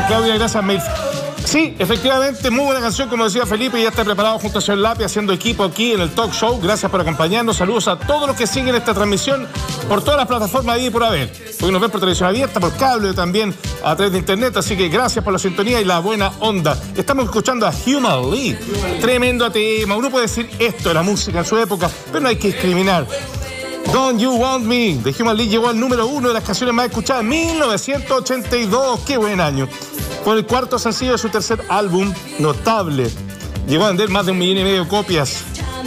Claudia, gracias, Mail. Sí, efectivamente, muy buena canción, como decía Felipe, ya está preparado junto a Señor Lapi haciendo equipo aquí en el Talk Show. Gracias por acompañarnos, saludos a todos los que siguen esta transmisión por todas las plataformas ahí y por haber. Porque nos ven por televisión abierta, por cable, también a través de internet, así que gracias por la sintonía y la buena onda. Estamos escuchando a Human League, tremendo tema. Uno puede decir esto de la música en su época, pero no hay que discriminar. Don't You Want Me, de Human League, llegó al número 1 de las canciones más escuchadas en 1982. ¡Qué buen año! Fue el cuarto sencillo de su tercer álbum, Notable. Llegó a vender más de 1,5 millones de copias.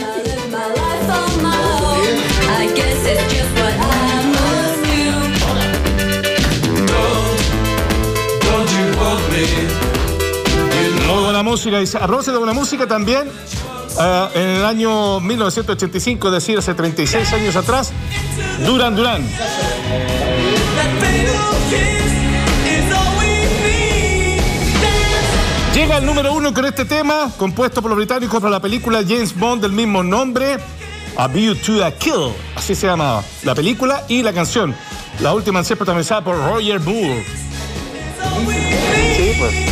Muy buena música. Dice, a propósito de buena música también, en el año 1985, es decir, hace 36 años atrás, Duran Duran. Llega al número 1 con este tema, compuesto por los británicos para la película James Bond del mismo nombre, A View to a Kill, así se llamaba la película y la canción. La última en ser protagonizada por Roger Moore. Sí, pues.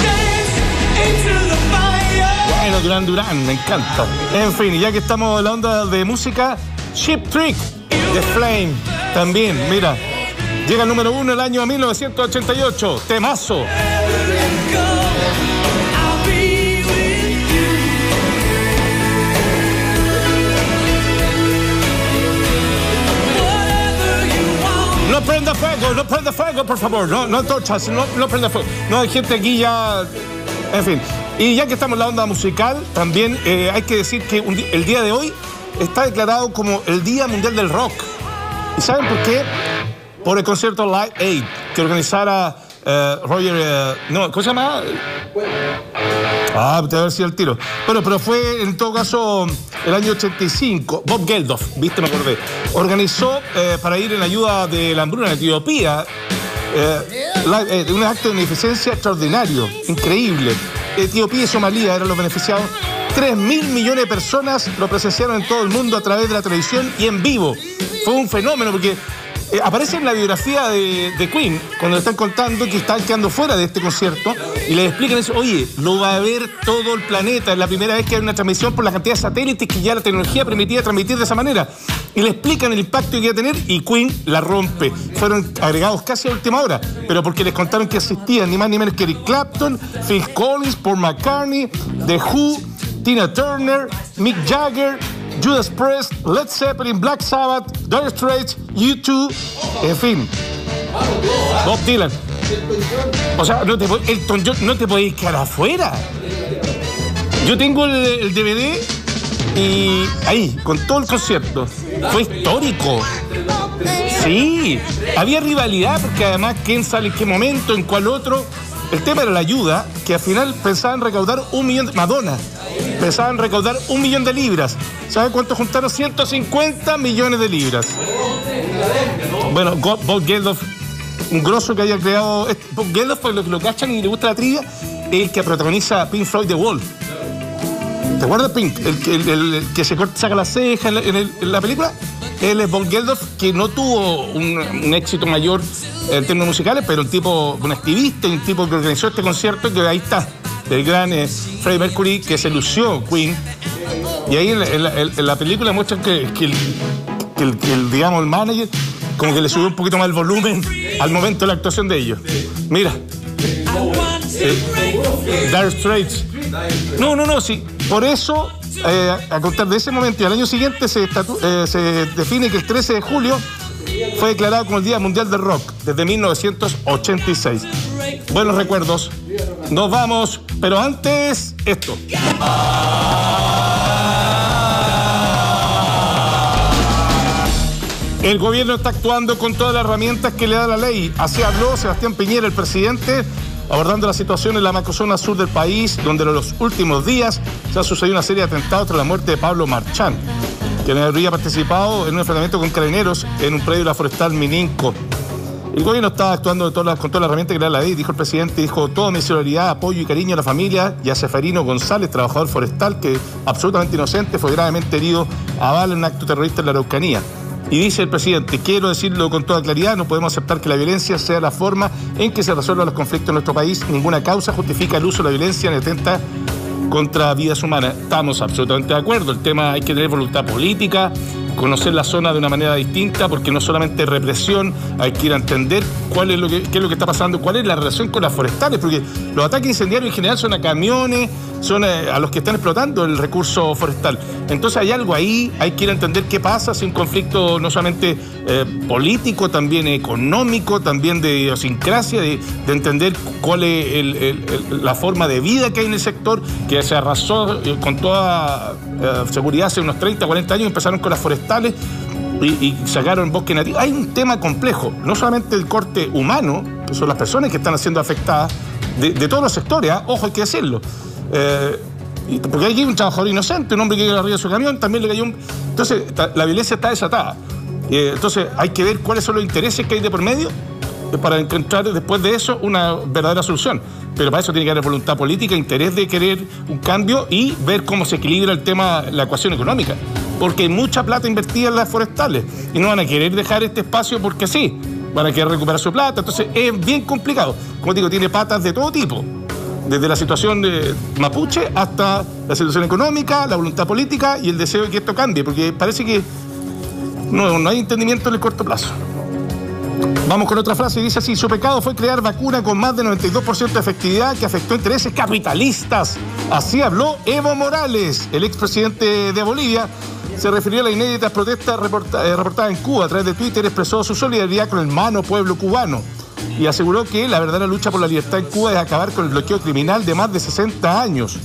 Bueno, Duran Duran, me encanta. En fin, y ya que estamos en la onda de música, Cheap Trick de Flame, también, mira, llega al número 1 el año 1988, temazo. No prenda fuego, por favor. No antorchas, no prenda fuego. No, hay gente aquí ya. En fin. Y ya que estamos en la onda musical, también hay que decir que el día de hoy está declarado como el Día Mundial del Rock. ¿Y saben por qué? Por el concierto Live Aid que organizara Roger. ¿Cómo se llama? Te voy a ver si el tiro. Bueno, pero fue en todo caso el año 85. Bob Geldof, viste, me acordé. Organizó para ir en ayuda de la hambruna en Etiopía. Un acto de beneficencia extraordinario, increíble. Etiopía y Somalia eran los beneficiados. 3.000 millones de personas lo presenciaron en todo el mundo a través de la televisión y en vivo. Fue un fenómeno porque aparece en la biografía de Queen, cuando le están contando que están quedando fuera de este concierto y les explican eso, oye, lo va a ver todo el planeta, es la primera vez que hay una transmisión por la cantidad de satélites que ya la tecnología permitía transmitir de esa manera. Y le explican el impacto que iba a tener y Queen la rompe. Fueron agregados casi a última hora, pero porque les contaron que asistían ni más ni menos que Eric Clapton, Phil Collins, Paul McCartney, The Who, Tina Turner, Mick Jagger, Judas Priest, Led Zeppelin, Black Sabbath, Dire Straits, U2, en fin, Bob Dylan. O sea, Elton John, no te podéis quedar afuera. Yo tengo el DVD y ahí, con todo el concierto. Fue histórico. Sí, había rivalidad porque además quién sale en qué momento, en cuál otro. El tema era la ayuda, que al final pensaban recaudar 1 millón de... Madonna. Pensaban recaudar 1 millón de libras. ¿Saben cuánto juntaron? 150 millones de libras. Bueno, Bob Geldof, un grosso que haya creado... Bob Geldof, por lo que lo cachan y le gusta la trivia, es el que protagoniza Pink Floyd The Wall. ¿Te acuerdas, Pink? El que se saca la ceja en la película. Él es Bob Geldof, que no tuvo un éxito mayor en términos musicales, pero un tipo, un activista, un tipo que organizó este concierto, que ahí está, el gran Freddie Mercury, que se lució Queen. Y ahí en la película muestran que digamos, el manager como que le subió un poquito más el volumen al momento de la actuación de ellos. Mira. Dire Straits. No, sí. Por eso, a contar de ese momento y al año siguiente se define que el 13 de julio fue declarado como el Día Mundial del Rock desde 1986. Buenos recuerdos. Nos vamos, pero antes, esto. El gobierno está actuando con todas las herramientas que le da la ley. Así habló Sebastián Piñera, el presidente, abordando la situación en la macrozona sur del país, donde en los últimos días se ha sucedido una serie de atentados tras la muerte de Pablo Marchán, quien habría participado en un enfrentamiento con carabineros en un predio de la forestal Mininco. El gobierno está actuando con todas las herramientas que le da la ley, dijo el presidente, dijo toda mi solidaridad, apoyo y cariño a la familia y a Seferino González, trabajador forestal que, absolutamente inocente, fue gravemente herido a bala en un acto terrorista en la Araucanía. Y dice el presidente, quiero decirlo con toda claridad, no podemos aceptar que la violencia sea la forma en que se resuelvan los conflictos en nuestro país. Ninguna causa justifica el uso de la violencia en atenta contra vidas humanas. Estamos absolutamente de acuerdo. El tema, hay que tener voluntad política, conocer la zona de una manera distinta, porque no solamente represión, hay que ir a entender qué es lo que está pasando, cuál es la relación con las forestales, porque los ataques incendiarios en general son a camiones, son a los que están explotando el recurso forestal. Entonces hay algo ahí, hay que ir a entender qué pasa, si un conflicto no solamente político, también económico, también de idiosincrasia, de entender cuál es la forma de vida que hay en el sector, que se arrasó con toda seguridad hace unos 30, 40 años, empezaron con las forestales y sacaron bosque nativo. Hay un tema complejo, no solamente el corte humano, que son las personas que están siendo afectadas, de todos los sectores, ojo, hay que decirlo. Porque hay un trabajador inocente, un hombre que llega arriba de su camión, también le cayó un... Entonces, la violencia está desatada. Entonces, hay que ver cuáles son los intereses que hay de por medio para encontrar después de eso una verdadera solución. Pero para eso tiene que haber voluntad política, interés de querer un cambio y ver cómo se equilibra el tema, la ecuación económica. Porque hay mucha plata invertida en las forestales y no van a querer dejar este espacio porque sí, van a querer recuperar su plata. Entonces, es bien complicado. Como digo, tiene patas de todo tipo. Desde la situación de mapuche hasta la situación económica, la voluntad política y el deseo de que esto cambie, porque parece que no hay entendimiento en el corto plazo. Vamos con otra frase, dice así: su pecado fue crear vacuna con más de 92% de efectividad que afectó intereses capitalistas. Así habló Evo Morales, el expresidente de Bolivia. Se refirió a las inéditas protestas reportadas en Cuba. A través de Twitter expresó su solidaridad con el hermano pueblo cubano y aseguró que la verdadera lucha por la libertad en Cuba es acabar con el bloqueo criminal de más de 60 años.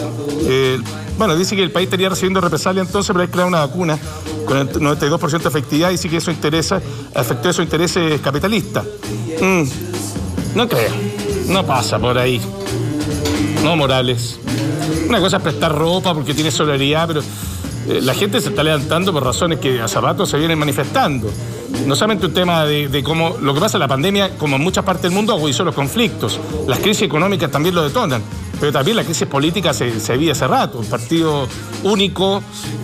Bueno, dice que el país estaría recibiendo represalia entonces por haber creado una vacuna con el 92% de efectividad y dice que eso afectó esos intereses capitalistas. No creo, no pasa por ahí. No, Morales. Una cosa es prestar ropa porque tiene solidaridad, pero la gente se está levantando por razones que hace rato se vienen manifestando. No solamente un tema de cómo lo que pasa en la pandemia, como en muchas partes del mundo, agudizó los conflictos. Las crisis económicas también lo detonan, pero también la crisis política se vive hace rato. Un partido único,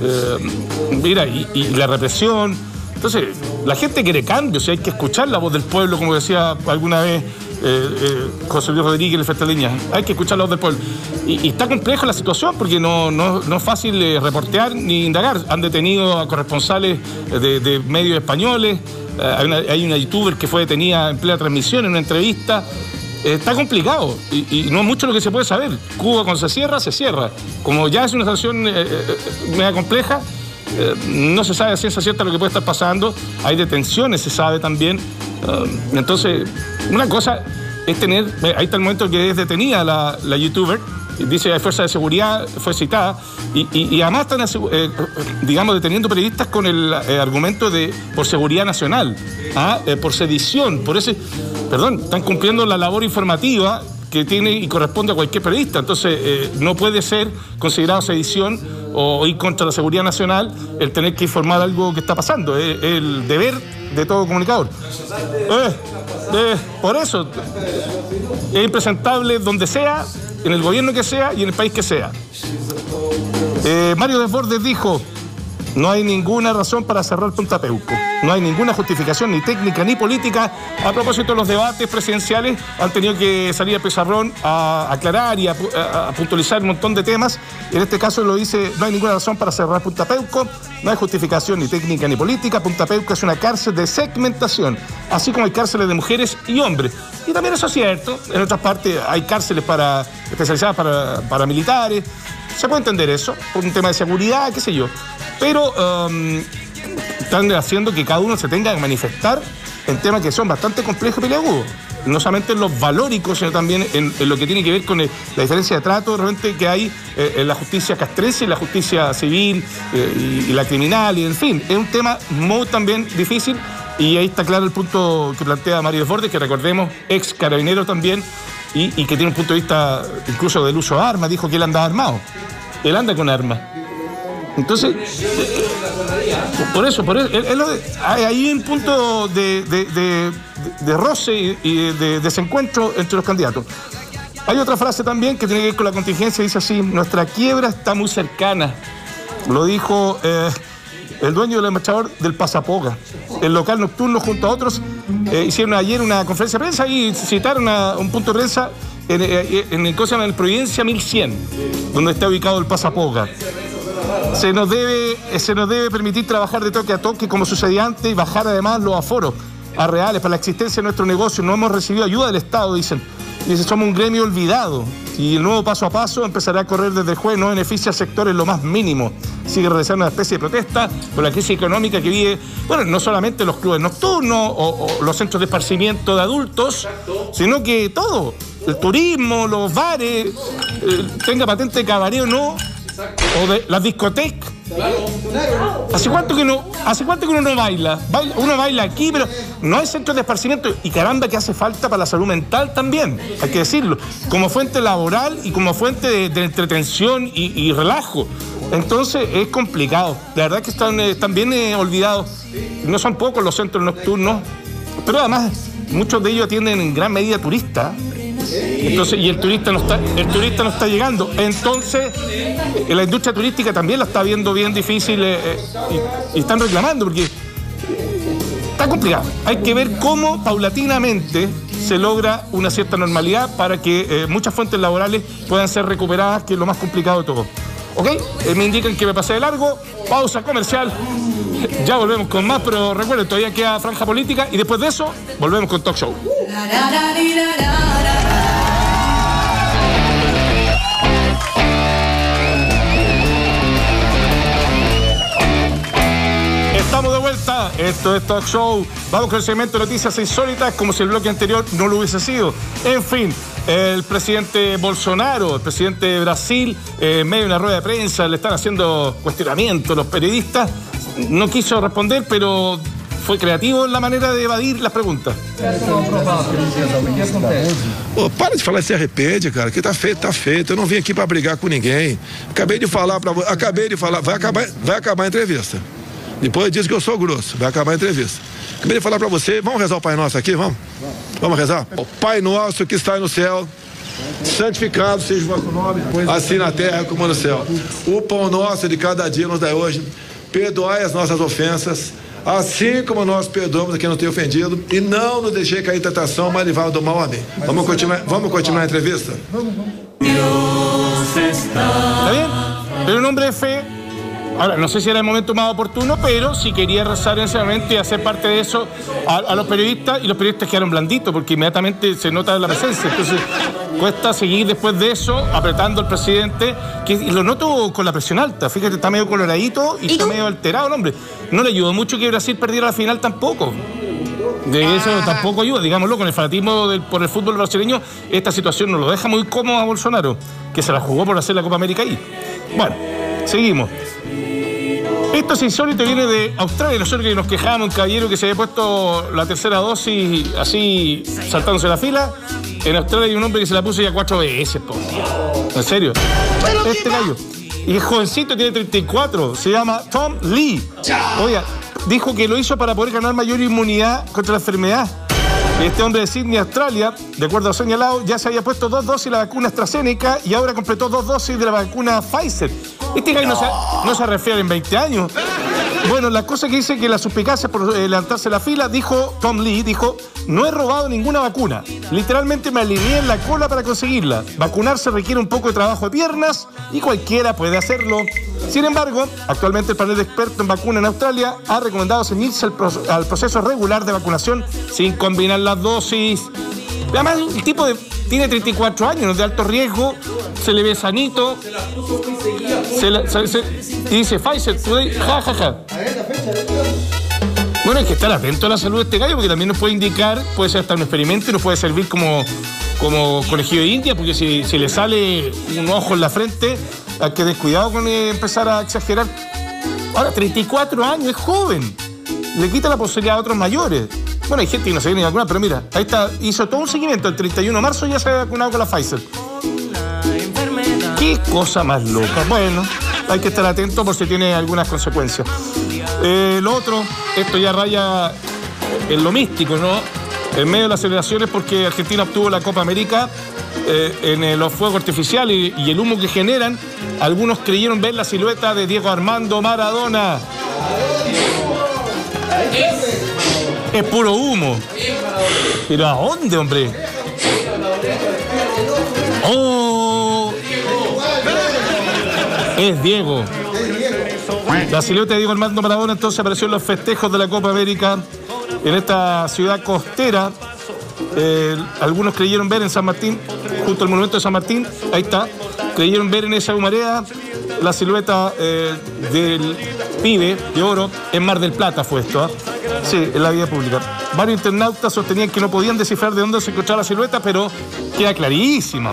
y la represión. Entonces, la gente quiere cambio, hay que escuchar la voz del pueblo, como decía alguna vez José Luis Rodríguez, el Festaleña. Hay que escuchar la voz del pueblo. Y está compleja la situación porque no es fácil reportear ni indagar. Han detenido a corresponsales de medios españoles. Hay una youtuber que fue detenida en plena transmisión en una entrevista. Está complicado y no es mucho lo que se puede saber. Cuba cuando se cierra, se cierra. Como ya es una situación media compleja, no se sabe a ciencia cierta lo que puede estar pasando. Hay detenciones, se sabe también. Entonces, una cosa es tener... Ahí está el momento que es detenida la youtuber. Dice que hay fuerza de seguridad, fue citada. Y además están, deteniendo periodistas con el argumento de por seguridad nacional, por sedición, por ese... Perdón, están cumpliendo la labor informativa que tiene y corresponde a cualquier periodista. Entonces, no puede ser considerado sedición o ir contra la seguridad nacional el tener que informar algo que está pasando. Es el deber de todo comunicador. Por eso, es impresentable donde sea, en el gobierno que sea y en el país que sea. Mario Desbordes dijo: no hay ninguna razón para cerrar Punta Peuco. No hay ninguna justificación ni técnica ni política. A propósito de los debates presidenciales, han tenido que salir a pizarrón a aclarar y a puntualizar un montón de temas. En este caso lo dice: no hay ninguna razón para cerrar Punta Peuco. No hay justificación ni técnica ni política. Punta Peuco es una cárcel de segmentación, así como hay cárceles de mujeres y hombres. Y también eso es cierto. En otras partes hay cárceles especializadas para militares. Se puede entender eso, por un tema de seguridad, qué sé yo. Pero están haciendo que cada uno se tenga que manifestar en temas que son bastante complejos y peliagudos. No solamente en los valóricos, sino también en lo que tiene que ver con la diferencia de trato realmente que hay en la justicia castrense y la justicia civil y la criminal, y en fin. Es un tema muy también difícil y ahí está claro el punto que plantea Mario Desbordes, que recordemos, ex carabinero también, y que tiene un punto de vista incluso del uso de armas. Dijo que él andaba armado. Él anda con armas. Entonces, por eso hay un punto de roce y de desencuentro entre los candidatos. Hay otra frase también que tiene que ver con la contingencia, dice así: nuestra quiebra está muy cercana. Lo dijo el dueño del embajador del Pasapoga. El local nocturno junto a otros hicieron ayer una conferencia de prensa y citaron un punto de prensa en el Providencia 1100, donde está ubicado el Pasapoga. Se nos debe permitir trabajar de toque a toque como sucedía antes y bajar además los aforos a reales para la existencia de nuestro negocio. No hemos recibido ayuda del Estado, dicen. Dicen, somos un gremio olvidado y el nuevo paso a paso empezará a correr desde el jueves, no beneficia al sector en lo más mínimo. Sigue realizando una especie de protesta por la crisis económica que vive, bueno, no solamente los clubes nocturnos o los centros de esparcimiento de adultos, sino que todo, el turismo, los bares, tenga patente de cabaret o no, o de las discotecas. ¿Hace cuánto que uno no baila? Uno baila aquí, pero no hay centros de esparcimiento. Y caramba, que hace falta para la salud mental también, hay que decirlo, como fuente laboral y como fuente de entretención y relajo. Entonces es complicado. La verdad es que están bien olvidados. No son pocos los centros nocturnos, pero además muchos de ellos atienden en gran medida turistas. Entonces, y el turista no está llegando. Entonces, la industria turística también la está viendo bien difícil y están reclamando porque está complicado. Hay que ver cómo paulatinamente se logra una cierta normalidad para que muchas fuentes laborales puedan ser recuperadas, que es lo más complicado de todo. ¿Ok? Me indican que me pasé de largo. Pausa comercial. Ya volvemos con más, pero recuerden, todavía queda franja política y después de eso volvemos con Talk Show. Estamos de vuelta, esto es Talk Show. Vamos con el segmento de noticias insólitas, como si el bloque anterior no lo hubiese sido. En fin, el presidente Bolsonaro, el presidente de Brasil, en medio de una rueda de prensa, le están haciendo cuestionamientos los periodistas. No quiso responder, pero foi criativo en la manera de evadir las preguntas. Pô, para de falar e se arrepende, cara, que tá feito. Eu não vim aqui para brigar com ninguém. Acabei de falar, vai acabar a entrevista. Depois diz que eu sou grosso, vai acabar a entrevista. Acabei de falar para você, vamos rezar o Pai Nosso aqui, vamos? Vamos rezar? O Pai Nosso que está no céu, santificado seja o vosso nome, assim na terra como no céu. O pão nosso de cada dia nos dai hoje, perdoai as nossas ofensas, assim como nós perdoamos a quem nos tem ofendido, e não nos deixei cair em tentação, mas livrai do mal. Amém. Vamos continuar a entrevista? ¿Está bien? Pero un hombre de fe. Ahora, no sé si era el momento más oportuno, pero sí quería rezar en ese momento y hacer parte de eso a los periodistas, y los periodistas quedaron blanditos porque inmediatamente se nota la presencia. Entonces, cuesta seguir después de eso apretando al presidente, que lo noto con la presión alta. Fíjate, está medio coloradito y está medio alterado el hombre. No le ayudó mucho que Brasil perdiera la final tampoco. De eso tampoco ayuda, digámoslo, con el fanatismo por el fútbol brasileño, esta situación no lo deja muy cómodo a Bolsonaro, que se la jugó por hacer la Copa América ahí. Bueno, seguimos. Esto es insólito, viene de Australia. Nosotros que nos quejábamos, un caballero que se había puesto la tercera dosis así, saltándose la fila. En Australia hay un hombre que se la puso ya 4 veces, por Dios. ¿En serio? Este gallo. Y es jovencito, tiene 34, se llama Tom Lee. Oiga, dijo que lo hizo para poder ganar mayor inmunidad contra la enfermedad. Este hombre de Sydney, Australia, de acuerdo a lo señalado, ya se había puesto 2 dosis de la vacuna AstraZeneca y ahora completó 2 dosis de la vacuna Pfizer. Este gallo no se refiere en 20 años. Bueno, la cosa que dice que la suspicacia por levantarse la fila, dijo Tom Lee, no he robado ninguna vacuna. Literalmente me alineé en la cola para conseguirla. Vacunarse requiere un poco de trabajo de piernas y cualquiera puede hacerlo. Sin embargo, actualmente el panel de expertos en vacuna en Australia ha recomendado ceñirse al proceso regular de vacunación sin combinar las dosis. Además, el tipo tiene 34 años, de alto riesgo, se le ve sanito. Y dice Pfizer Today, ja. Bueno, hay que estar atento a la salud de este gallo, porque también nos puede indicar, puede ser hasta un experimento y nos puede servir como conejillo de India, porque si le sale un ojo en la frente, hay que tener cuidado con empezar a exagerar. Ahora, 34 años, es joven. Le quita la posibilidad a otros mayores. Bueno, hay gente que no se viene a vacunar, pero mira, ahí está, hizo todo un seguimiento. El 31 de marzo ya se había vacunado con la Pfizer. Qué cosa más loca. Bueno, hay que estar atento por si tiene algunas consecuencias. Lo otro, esto ya raya en lo místico, ¿no? En medio de las celebraciones porque Argentina obtuvo la Copa América, en los fuegos artificiales y el humo que generan, algunos creyeron ver la silueta de Diego Armando Maradona. Es puro humo. ¿Pero a dónde, hombre? ¡Oh! Es Diego. La silueta de Diego Armando Maradona entonces apareció en los festejos de la Copa América en esta ciudad costera. Algunos creyeron ver en San Martín, junto al monumento de San Martín, ahí está, creyeron ver en esa humareda la silueta del pibe de oro. En Mar del Plata fue esto, ¿eh? Sí, en la vía pública. Varios internautas sostenían que no podían descifrar de dónde se encontraba la silueta, pero queda clarísima.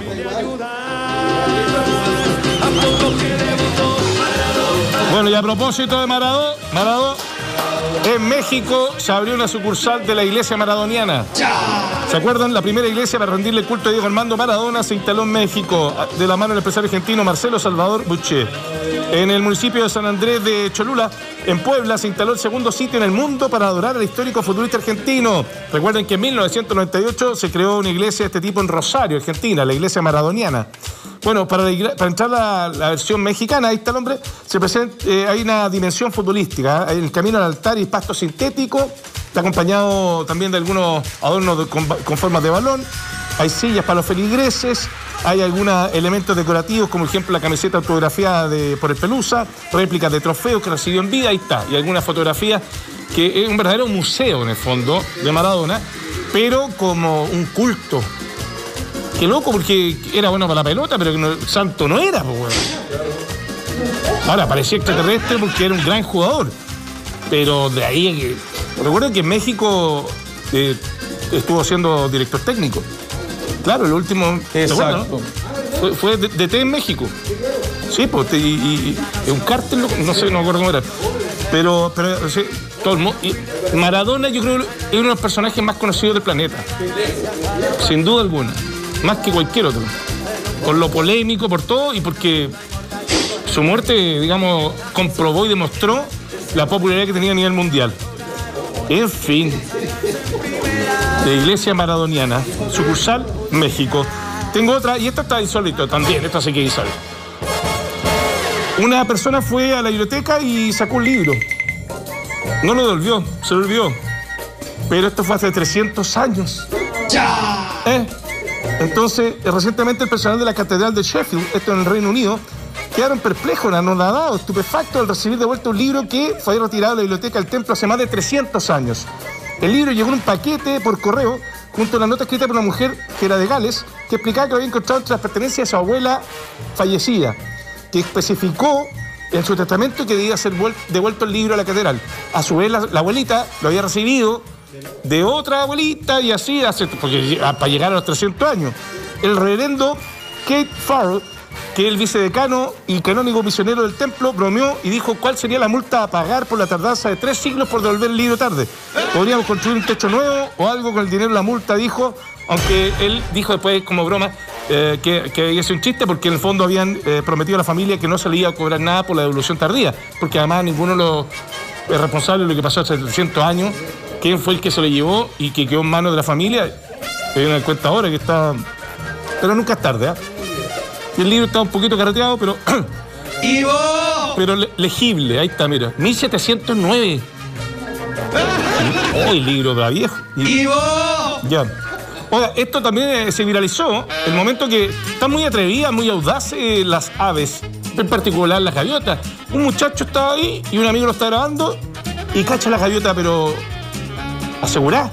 Bueno, y a propósito de Maradó, en México se abrió una sucursal de la iglesia maradoniana. ¿Se acuerdan? La primera iglesia para rendirle culto a Diego Armando Maradona se instaló en México de la mano del empresario argentino Marcelo Salvador Buché. En el municipio de San Andrés de Cholula, en Puebla, se instaló el segundo sitio en el mundo para adorar al histórico futbolista argentino. Recuerden que en 1998 se creó una iglesia de este tipo en Rosario, Argentina, la iglesia maradoniana. Bueno, para entrar a la versión mexicana, ahí está el hombre, hay una dimensión futbolística, ¿eh? El camino al altar y pasto sintético, está acompañado también de algunos adornos con formas de balón, hay sillas para los feligreses, hay algunos elementos decorativos, como por ejemplo la camiseta autografiada por el Pelusa, réplicas de trofeos que recibió en vida, ahí está, y algunas fotografías, que es un verdadero museo en el fondo de Maradona, pero como un culto. Qué loco, porque era bueno para la pelota, pero santo no era, pues, bueno. Ahora, parecía extraterrestre porque era un gran jugador. Pero de ahí que... Recuerdo que en México estuvo siendo director técnico. Claro, el último... Exacto. ¿No? Fue DT en México. Sí, pues, y un cártel, no sé, no me acuerdo cómo era. Pero sí, todo el mundo... Maradona, yo creo, es uno de los personajes más conocidos del planeta. Sin duda alguna. Más que cualquier otro. Por lo polémico, por todo, y porque su muerte, digamos, comprobó y demostró la popularidad que tenía a nivel mundial. En fin. De iglesia maradoniana, sucursal, México. Tengo otra, y esta está insólito también, esta sí que es insólito. Una persona fue a la biblioteca y sacó un libro. No lo devolvió, se lo olvidó. Pero esto fue hace 300 años. Entonces, recientemente el personal de la Catedral de Sheffield, esto en el Reino Unido, quedaron perplejos, anonadados, estupefactos al recibir de vuelta un libro que fue retirado de la biblioteca del templo hace más de 300 años. El libro llegó en un paquete por correo, junto a una nota escrita por una mujer que era de Gales, que explicaba que lo había encontrado entre las pertenencias de su abuela fallecida, que especificó en su testamento que debía ser devuelto el libro a la catedral. A su vez, la abuelita lo había recibido de otra abuelita y así, porque para llegar a los 300 años. El reverendo Kate Farrell, que es el vicedecano y canónigo misionero del templo, bromeó y dijo cuál sería la multa a pagar por la tardanza de 3 siglos por devolver el libro tarde. Podríamos construir un techo nuevo o algo con el dinero de la multa, dijo, aunque él dijo después como broma que había sido un chiste porque en el fondo habían prometido a la familia que no se le iba a cobrar nada por la devolución tardía, porque además ninguno de los responsables de lo que pasó hace 300 años, quién fue el que se lo llevó y que quedó en manos de la familia, me doy cuenta ahora que está... Pero nunca es tarde, ¿eh? Y el libro está un poquito carreteado, pero... pero legible, ahí está, mira. 1709. Oh, el libro va viejo. Ya. Oiga, esto también se viralizó el momento que están muy atrevidas, muy audaces las aves, en particular las gaviotas. Un muchacho estaba ahí y un amigo lo está grabando y cacha la gaviota, pero... asegurá.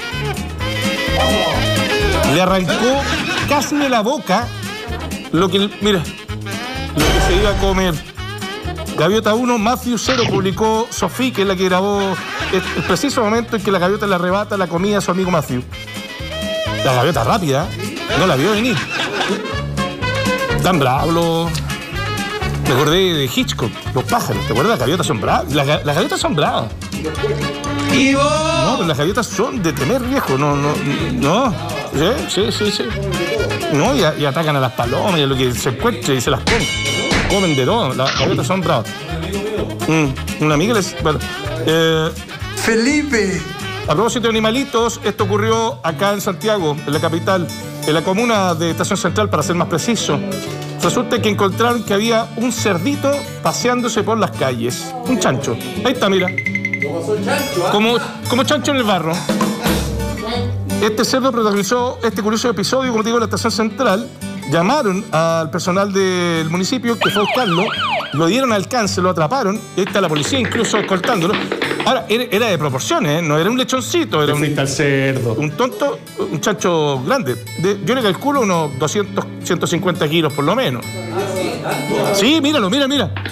Le arrancó casi de la boca lo que se iba a comer. Gaviota 1, Matthew 0, publicó Sophie, que es la que grabó el preciso momento en que la gaviota le arrebata la comida a su amigo Matthew. La gaviota rápida, no la vio venir. Tan bravo. Me acordé de Hitchcock, los pájaros, ¿te acuerdas? Las gaviotas son bravas. Las gaviotas son bravas. No, pero las gaviotas son de temer, viejo. No. Sí. No, y atacan a las palomas y a lo que se encuentre y se las comen. Comen de todo. Las gaviotas son bravas. Una amiga les... Bueno, Felipe. A propósito de animalitos, esto ocurrió acá en Santiago, en la capital, en la comuna de Estación Central, para ser más preciso. Resulta que encontraron que había un cerdito paseándose por las calles. Un chancho. Ahí está, mira. Como chancho en el barro. Este cerdo protagonizó este curioso episodio, como te digo, en la estación central. Llamaron al personal del municipio que fue a buscarlo, lo dieron alcance, lo atraparon. Está la policía incluso escoltándolo. Ahora, era de proporciones, ¿eh? No era un lechoncito, era al cerdo. Un tonto, un chancho grande. Yo le calculo unos 200, 150 kilos por lo menos. Sí, míralo, mira.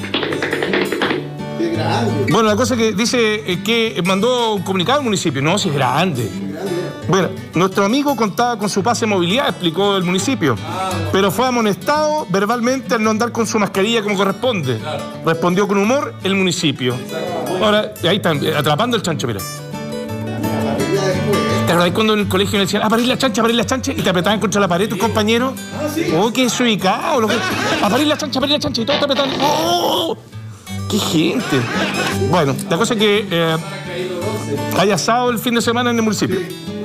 Qué grande. Bueno, la cosa que dice que mandó un comunicado al municipio. No, si es grande. Bueno, nuestro amigo contaba con su pase de movilidad, explicó el municipio, pero fue amonestado verbalmente al no andar con su mascarilla como corresponde. Respondió con humor el municipio. Ahora, ahí están, atrapando el chancho, mira. ¿Te acordás cuando en el colegio le decían, parir la chancha, y te apretaban contra la pared tus compañeros? Oh, qué desubicado. Parir la chancha, y todos te apretaban. ¡Oh! ¡Qué gente! Bueno, la cosa es que hay asado el fin de semana en el municipio.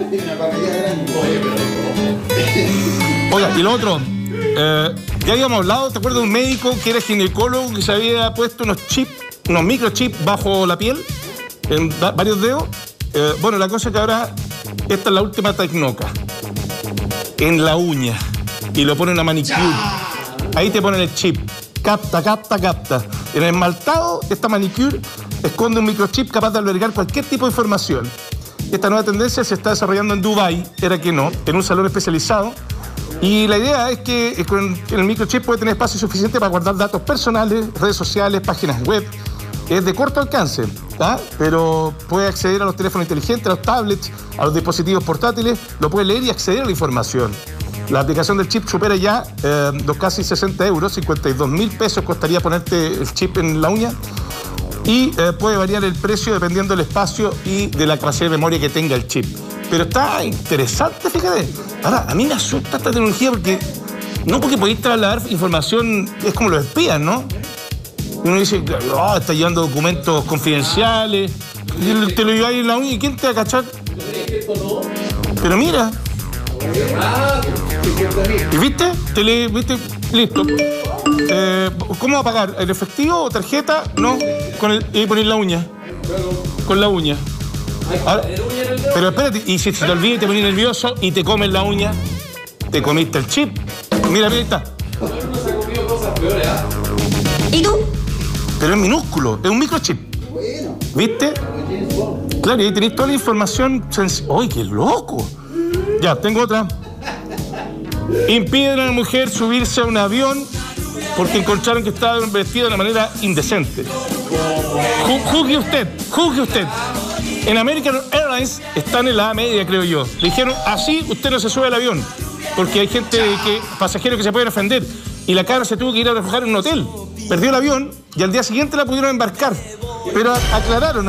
Oiga, y lo otro, ya habíamos hablado, ¿te acuerdas de un médico que era ginecólogo que se había puesto unos microchips bajo la piel, en varios dedos? Bueno, la cosa es que ahora esta es la última tecnoca. En la uña. Y lo ponen a manicure. Ahí te ponen el chip. Capta. En el esmaltado, esta manicure esconde un microchip capaz de albergar cualquier tipo de información. Esta nueva tendencia se está desarrollando en Dubái, en un salón especializado. Y la idea es que con el microchip puede tener espacio suficiente para guardar datos personales, redes sociales, páginas web. Es de corto alcance, pero puede acceder a los teléfonos inteligentes, a los tablets, a los dispositivos portátiles, lo puede leer y acceder a la información. La aplicación del chip supera ya los casi 60 euros, 52.000 pesos costaría ponerte el chip en la uña. Y puede variar el precio dependiendo del espacio y de la capacidad de memoria que tenga el chip. Pero está interesante, fíjate. Ahora, a mí me asusta esta tecnología porque podéis trasladar información, es como los espías, ¿no? Uno dice, está llevando documentos confidenciales, y te lo lleváis en la uña, ¿y quién te va a cachar? Pero mira. ¿Y viste? ¿Viste? Listo. ¿Cómo va a pagar? ¿En efectivo o tarjeta? No, y poner la uña. Con la uña. Ahora, pero espérate, y si se te olvida y te pones nervioso y te comes la uña, te comiste el chip. Mira, ahí está. ¿Y tú? Pero es minúsculo, es un microchip. ¿Viste? Claro, y ahí tenéis toda la información. ¡Ay, qué loco! Ya, tengo otra. Impiden a una mujer subirse a un avión porque encontraron que estaba vestida de una manera indecente. Juzgue usted. En American Airlines están en la A media, creo yo. Le dijeron, así usted no se sube al avión, porque hay pasajeros que se pueden ofender. Y la cabra se tuvo que ir a refugiar en un hotel. Perdió el avión y al día siguiente la pudieron embarcar. Pero aclararon,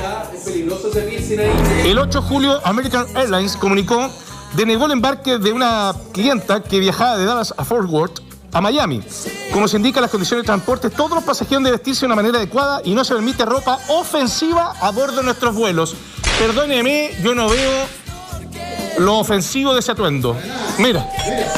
el 8 de julio American Airlines comunicó, denegó el embarque de una clienta que viajaba de Dallas a Fort Worth a Miami. Como se indica en las condiciones de transporte, todos los pasajeros deben vestirse de una manera adecuada y no se permite ropa ofensiva a bordo de nuestros vuelos. Perdóneme, yo no veo lo ofensivo de ese atuendo. Mira.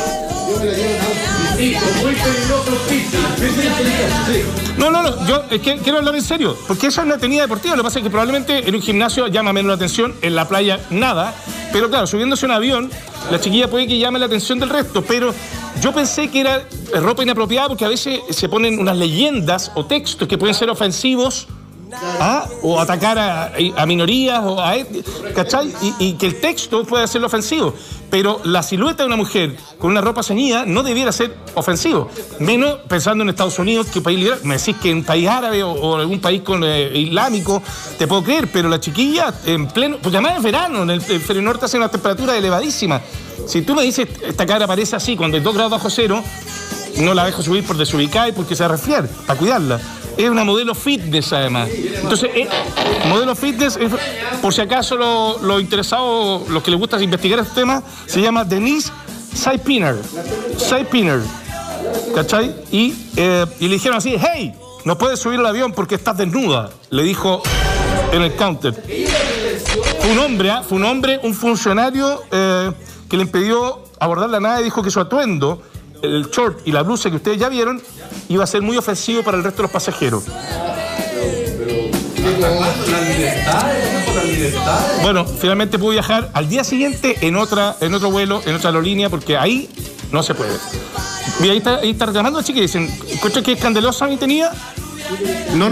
No, yo quiero hablar en serio, porque eso es una tenida deportiva. Lo que pasa es que probablemente en un gimnasio llama menos la atención, en la playa nada, pero claro, subiéndose a un avión, la chiquilla puede que llame la atención del resto, pero yo pensé que era ropa inapropiada porque a veces se ponen unas leyendas o textos que pueden ser ofensivos, o atacar a minorías, ¿cachai? Y que el texto puede ser ofensivo, pero la silueta de una mujer con una ropa ceñida no debiera ser ofensivo, menos pensando en Estados Unidos, que país liberal. Me decís que en un país árabe o algún país islámico, te puedo creer, pero la chiquilla en pleno, pues además es verano, en el hemisferio norte hace una temperatura elevadísima. Si tú me dices, esta cara aparece así, cuando hay 2 grados bajo cero, no la dejo subir por desubicada y porque se va a resfriar, para cuidarla. Es una modelo fitness, además. Entonces, modelo fitness, por si acaso los interesados, los que les gusta investigar este tema, se llama Denise Saipiner. ¿Cachai? Y le dijeron así, hey, no puedes subir al avión porque estás desnuda, le dijo en el counter. Fue un hombre, un funcionario que le impidió abordar la nave y dijo que su atuendo, el short y la blusa que ustedes ya vieron, iba a ser muy ofensivo para el resto de los pasajeros. Bueno, finalmente pudo viajar al día siguiente en otro vuelo, en otra aerolínea, porque ahí no se puede. Y ahí está reclamando, chiqui, dicen, ¿encuentras que escandalosa mi tenía? No.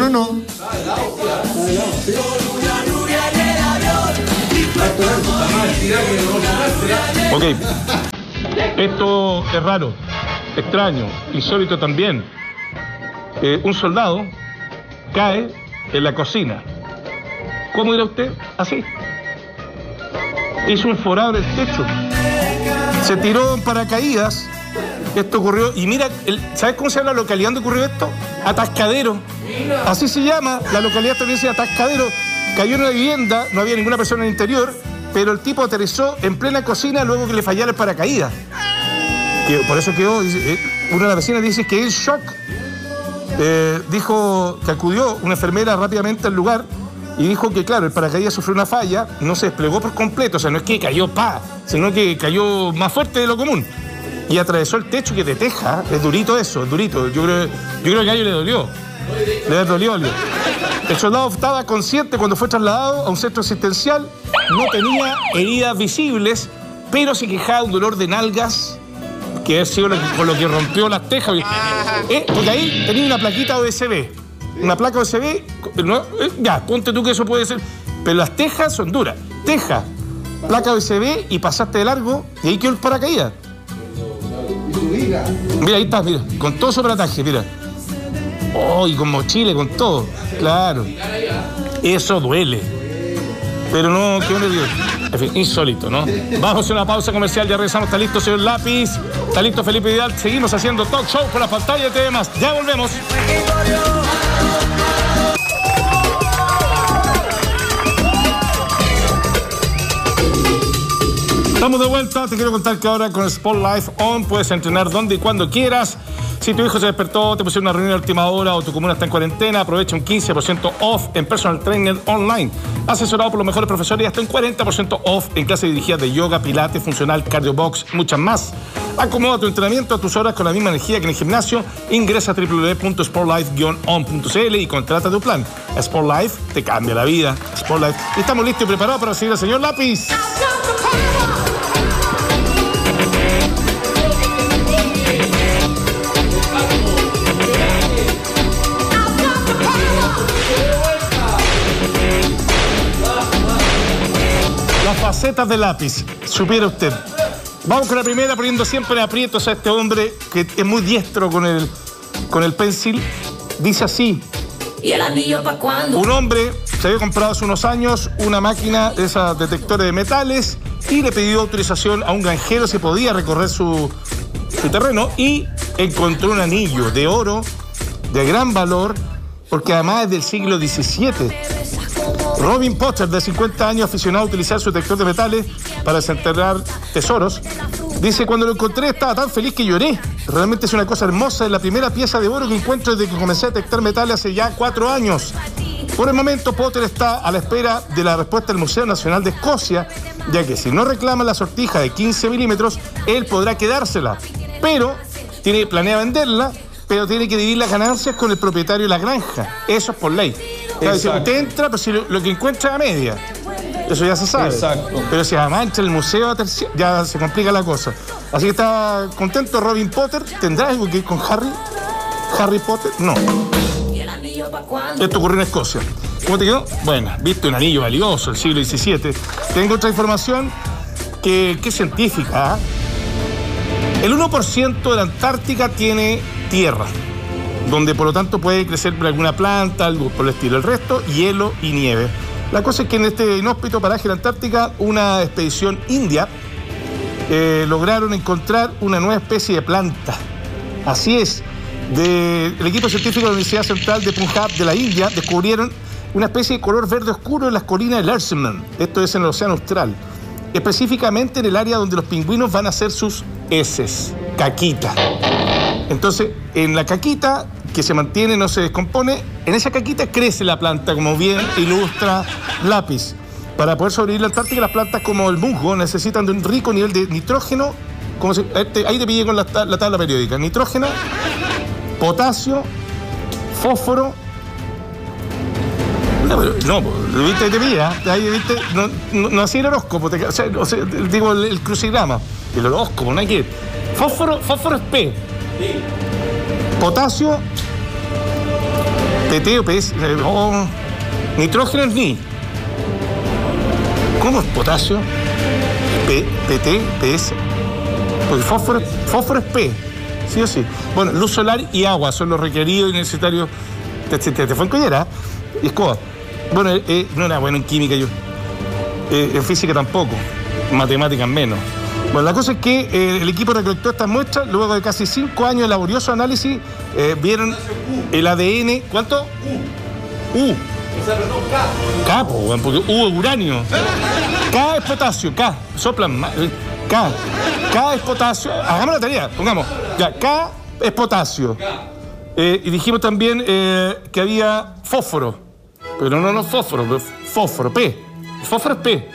Ok. Esto es raro, extraño, insólito también. Un soldado cae en la cocina. ¿Cómo dirá usted? Así. Hizo un forado en el techo. Se tiró en paracaídas. Esto ocurrió. Y mira, ¿sabes cómo se llama la localidad donde ocurrió esto? Atascadero. Así se llama la localidad estadounidense Atascadero. Cayó en una vivienda, no había ninguna persona en el interior, pero el tipo aterrizó en plena cocina luego que le fallara el paracaídas. Por eso quedó. Una de las vecinas dice que es shock. Dijo que acudió una enfermera rápidamente al lugar y dijo que, claro, el paracaídas sufrió una falla, no se desplegó por completo, o sea, no es que cayó sino que cayó más fuerte de lo común. Y atravesó el techo, que de teja, es durito eso, es durito. Yo creo que a ellos le dolió. Le dolió. El soldado estaba consciente cuando fue trasladado a un centro asistencial, no tenía heridas visibles, pero se quejaba de un dolor de nalgas, que ha sido con lo que rompió las tejas. Porque ahí tenía una plaquita USB. Una placa USB, ya, ponte tú que eso puede ser. Pero las tejas son duras. Teja, placa USB y pasaste de largo y ahí quedó el paracaídas. Mira, ahí está, mira, con todo su aparataje, mira. Oh, y con mochila, con todo. Claro. Eso duele. Pero no, qué nervioso. En fin, insólito, ¿no? Vamos a una pausa comercial, ya regresamos. ¿Está listo, señor Lápiz? ¿Está listo, Felipe Vidal? Seguimos haciendo talk show por la pantalla de TV+. Ya volvemos. Estamos de vuelta. Te quiero contar que ahora con Sport Life On puedes entrenar donde y cuando quieras. Si tu hijo se despertó, te pusieron una reunión a última hora o tu comuna está en cuarentena, aprovecha un 15% off en personal trainer online. Asesorado por los mejores profesores y hasta un 40% off en clases dirigidas de yoga, pilates, funcional, cardio box, muchas más. Acomoda tu entrenamiento a tus horas con la misma energía que en el gimnasio. Ingresa a www.sportlife-on.cl y contrata tu plan. Sport Life te cambia la vida. Sport Life. Y estamos listos y preparados para recibir al señor Lápiz. Las facetas de Lápiz, supiera usted. Vamos con la primera, poniendo siempre aprietos a este hombre que es muy diestro con el pencil. Dice así: ¿Y el anillo para cuándo? Un hombre se había comprado hace unos años una máquina de esas detectores de metales y le pidió autorización a un granjero si podía recorrer su terreno y encontró un anillo de oro de gran valor, porque además es del siglo XVII. Robin Potter, de 50 años, aficionado a utilizar su detector de metales para desenterrar tesoros, dice: cuando lo encontré estaba tan feliz que lloré. Realmente es una cosa hermosa, es la primera pieza de oro que encuentro desde que comencé a detectar metales hace ya 4 años. Por el momento, Potter está a la espera de la respuesta del Museo Nacional de Escocia, ya que si no reclama la sortija de 15 milímetros, él podrá quedársela. Pero planea venderla, pero tiene que dividir las ganancias con el propietario de la granja. Eso es por ley. Claro, si usted entra, pero si lo que encuentra es a media. Eso ya se sabe. Exacto. Pero si además entra el museo, ya se complica la cosa. Así que está contento Robin Potter. ¿Tendrá algo que ir con Harry? ¿Harry Potter? No. Esto ocurrió en Escocia. ¿Cómo te quedó? Bueno, viste un anillo valioso del siglo XVII. Tengo otra información que es científica. El 1% de la Antártica tiene tierra, donde por lo tanto puede crecer alguna planta, algo por el estilo. El resto, hielo y nieve. La cosa es que en este inhóspito paraje de la Antártica, una expedición india lograron encontrar una nueva especie de planta. Así es, el equipo científico de la Universidad Central de Punjab de la India descubrieron una especie de color verde oscuro en las colinas de Larseman. Esto es en el Océano Austral. Específicamente en el área donde los pingüinos van a hacer sus heces, caquita. Entonces, en la caquita, que se mantiene, no se descompone, en esa caquita crece la planta, como bien ilustra Lápiz. Para poder sobrevivir la Antártica, las plantas como el musgo necesitan de un rico nivel de nitrógeno, ahí te pillé con la tabla periódica: nitrógeno, potasio, fósforo, No, viste, te pilla, ahí viste, no hacía el horóscopo, o sea, digo el crucigrama, el horóscopo, no hay que. Fósforo es P. Potasio, PT o PS, nitrógeno es Ni. ¿Cómo es potasio? PT, PS. Porque fósforo es P, sí o sí. Bueno, luz solar y agua son los requeridos y necesarios. Te fue en collera, escoba. Bueno, no era bueno en química yo. En física tampoco. En matemáticas menos. Bueno, la cosa es que el equipo recolectó estas muestras. Luego de casi 5 años de laborioso análisis, vieron el ADN. ¿Cuánto? U. K, porque U es uranio. K es potasio, K. Soplan. K es potasio. Hagamos la tarea, pongamos. Ya, K es potasio. Y dijimos también que había fósforo. Pero no fósforo, P. El fósforo es P.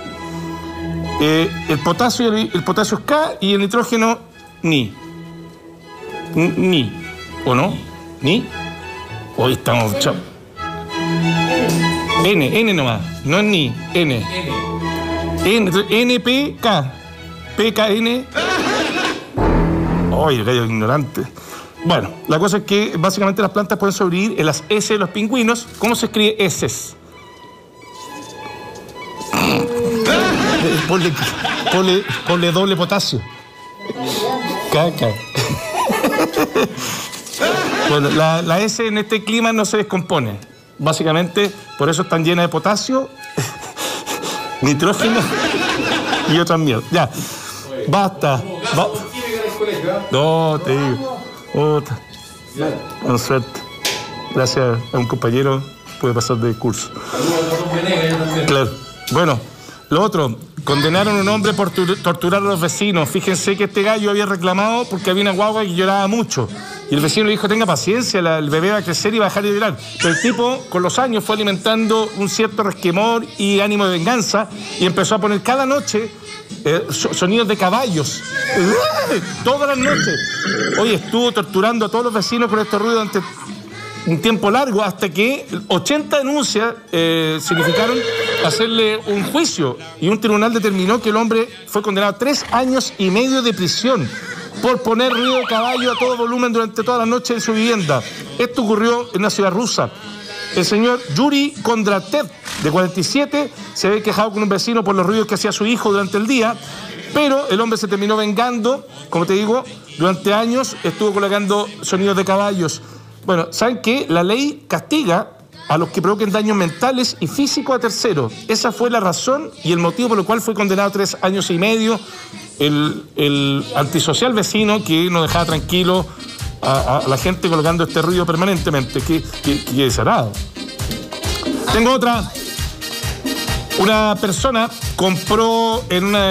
El potasio es K y el nitrógeno Ni. Ni. ¿O no? Ni. Hoy estamos. Chao. N nomás. No es Ni. N. NPK. PKN. Oye, gallo ignorante. Bueno, la cosa es que básicamente las plantas pueden sobrevivir en las S de los pingüinos. ¿Cómo se escribe S? Ponle doble potasio. Caca. Bueno, la S en este clima no se descompone. Básicamente, por eso están llenas de potasio, nitrógeno y otras mierdas. Ya, basta. No, te digo. Otra. Con suerte. Gracias a un compañero puede pasar de curso. Claro. Bueno, lo otro, condenaron a un hombre por torturar a los vecinos. Fíjense que este gallo había reclamado porque había una guagua que lloraba mucho. Y el vecino le dijo, tenga paciencia, el bebé va a crecer y va a dejar de llorar. Pero el tipo, con los años, fue alimentando un cierto resquemor y ánimo de venganza y empezó a poner cada noche sonidos de caballos. Todas las noches. Oye, estuvo torturando a todos los vecinos con este ruido durante un tiempo largo, hasta que 80 denuncias significaron hacerle un juicio y un tribunal determinó que el hombre fue condenado a 3 años y medio de prisión por poner ruido de caballo a todo volumen durante toda la noche en su vivienda. Esto ocurrió en una ciudad rusa. El señor Yuri Kondratev, de 47, se había quejado con un vecino por los ruidos que hacía su hijo durante el día, pero el hombre se terminó vengando, como te digo, durante años estuvo colocando sonidos de caballos. Bueno, ¿saben qué? La ley castiga a los que provoquen daños mentales y físicos a terceros. Esa fue la razón y el motivo por el cual fue condenado a 3 años y medio el antisocial vecino que nos dejaba tranquilo a la gente colocando este ruido permanentemente. Qué desarado. Tengo otra. Una persona compró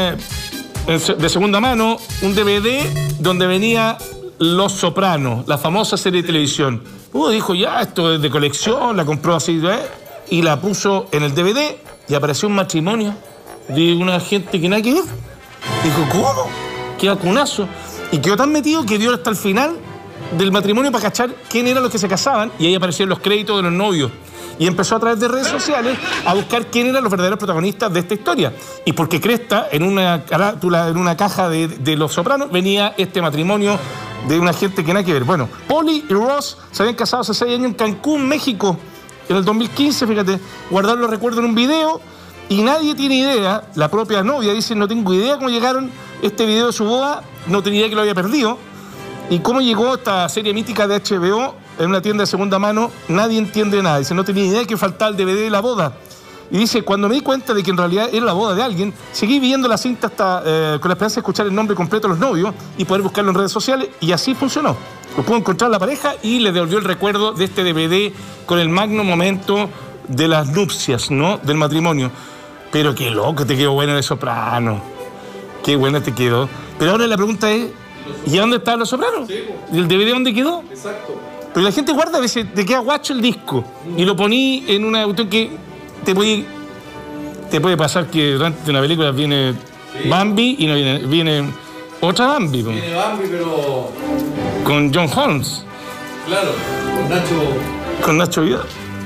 de segunda mano un DVD donde venía Los Sopranos, la famosa serie de televisión. Dijo, ya, esto es de colección, la compró así, y la puso en el DVD y apareció un matrimonio de una gente que nada que ver. Dijo, ¿cómo? Qué vacunazo. Y quedó tan metido que dio hasta el final del matrimonio para cachar quién eran los que se casaban, y ahí aparecieron los créditos de los novios. Y empezó a través de redes sociales a buscar quién eran los verdaderos protagonistas de esta historia. Y porque cresta, en una carátula, en una caja de Los Sopranos, venía este matrimonio de una gente que nada que ver. Bueno, Polly y Ross se habían casado hace 6 años en Cancún, México. En el 2015, fíjate, guardaron los recuerdos en un video y nadie tiene idea. La propia novia dice, no tengo idea cómo llegaron este video de su boda, no tenía idea que lo había perdido. Y cómo llegó esta serie mítica de HBO en una tienda de segunda mano, nadie entiende nada. Dice, no tenía idea que faltaba el DVD de la boda. Y dice, cuando me di cuenta de que en realidad era la boda de alguien, seguí viendo la cinta hasta con la esperanza de escuchar el nombre completo de los novios y poder buscarlo en redes sociales, y así funcionó. Lo pudo encontrar la pareja y le devolvió el recuerdo de este DVD con el magno momento de las nupcias, ¿no? Del matrimonio. Pero qué loco, te quedó buena de Soprano. Qué buena te quedó. Pero ahora la pregunta es, ¿y a dónde está Los Sopranos? Sí, ¿y el DVD dónde quedó? Exacto. Pero la gente guarda, a veces te queda guacho el disco y lo poní en una cuestión que te puede pasar que durante una película viene Bambi y no viene otra Bambi. Viene Bambi, pero con John Holmes. Claro, con Nacho Vidal.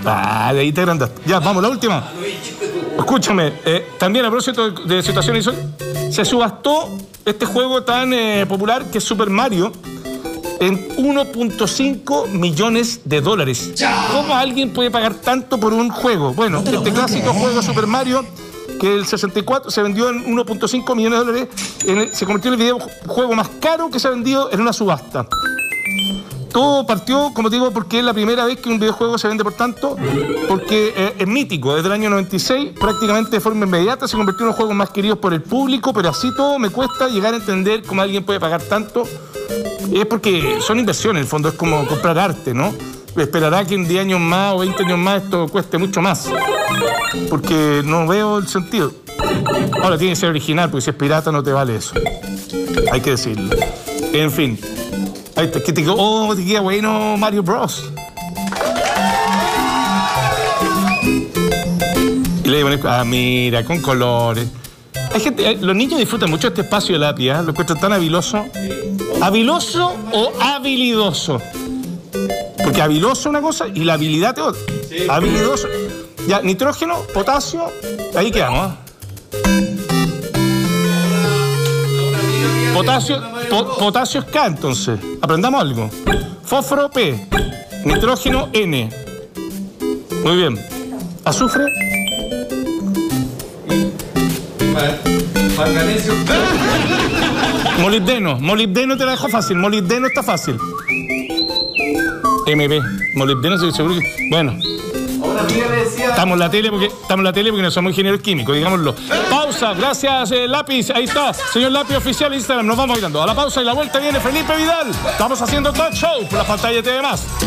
Ah, de ahí te agrandaste. Ya, vamos, la última. Escúchame, también a propósito de situaciones, se subastó este juego tan popular que es Super Mario en $1.5 millones. ¿Cómo alguien puede pagar tanto por un juego? Bueno, este clásico juego Super Mario, que el 64 se vendió en $1.5 millones, se convirtió en el videojuego más caro que se ha vendido en una subasta. Todo partió, como te digo, porque es la primera vez que un videojuego se vende por tanto, porque es mítico. Desde el año 96, prácticamente de forma inmediata, se convirtió en los juegos más queridos por el público, pero así todo me cuesta llegar a entender cómo alguien puede pagar tanto. Es porque son inversiones, en el fondo es como comprar arte, ¿no? Esperará que en 10 años más o 20 años más esto cueste mucho más, porque no veo el sentido. Ahora tiene que ser original, porque si es pirata no te vale eso. Hay que decirlo. En fin. Ahí está, que te queda bueno Mario Bros. Y le pones, mira, con colores. Hay gente, los niños disfrutan mucho este espacio de lápiz, ¿eh? Lo encuentran tan habiloso. ¿Habiloso o habilidoso? Porque habiloso es una cosa y la habilidad es otra. Sí. Habilidoso. Ya, nitrógeno, potasio, ahí quedamos, ¿eh? Potasio es K, entonces. Aprendamos algo. Fósforo, P. Nitrógeno, N. Muy bien. Azufre. Manganesio. Molibdeno. Molibdeno te la dejo fácil. Molibdeno está fácil. MB. Molibdeno, seguro que... Bueno. Estamos en la tele porque no somos ingenieros químicos, digámoslo. Pausa, gracias Lápiz, ahí está, señor Lápiz oficial en Instagram, nos vamos mirando. A la pausa y la vuelta viene Felipe Vidal. Estamos haciendo talk show por la pantalla de TV+.